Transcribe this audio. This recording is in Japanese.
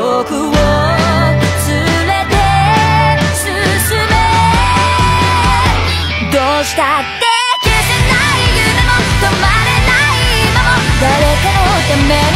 僕を連れて進め、どうしたって消せない夢も止まれない今も誰かのため